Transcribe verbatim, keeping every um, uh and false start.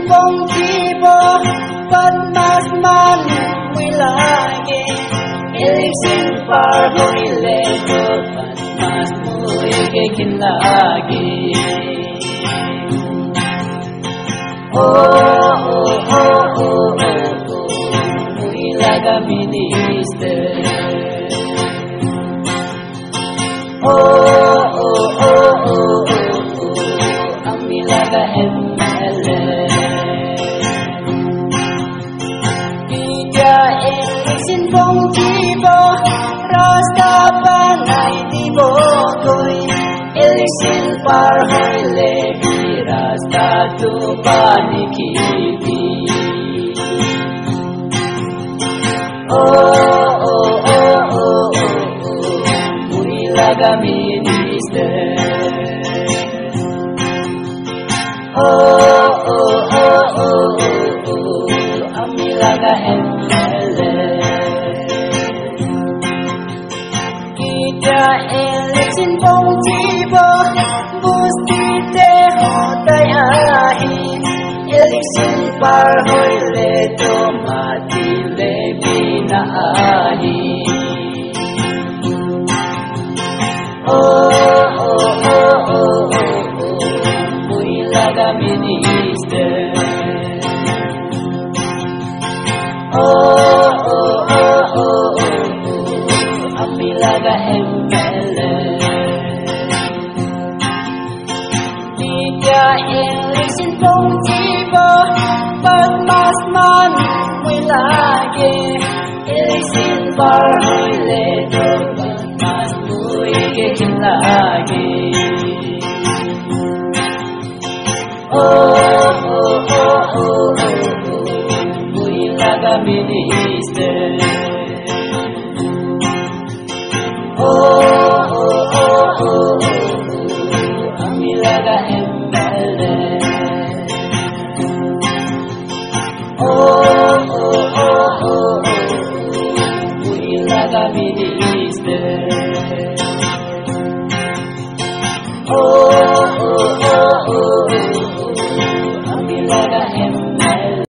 bong tibo Padmas man wilage Election par hoile to Padmas muige kinlage Oh oh oh oh oh Muilaga minister Oh oh oh oh oh Amilaga M L A Ika election bong tibo Rasta panay tibo koy Election par hoile Rasta tu panikiti Oh oh oh oh oh Muilaga minister Oh oh oh oh oh Amilaga M L A Kita election bong tibo Busti te hotay ahi Election par hoile to matile binaahi Oh oh oh oh oh Muilaga minister Oh oh oh oh oh Amilaga M L A Ika election bong tibo Padmas man wilage Election par hoile to Padmas muige kinlage Oh oh oh oh oh Muilaga minister Oh oh oh oh oh Amilaga M L A Oh oh oh oh oh Muilaga minister Oh oh oh oh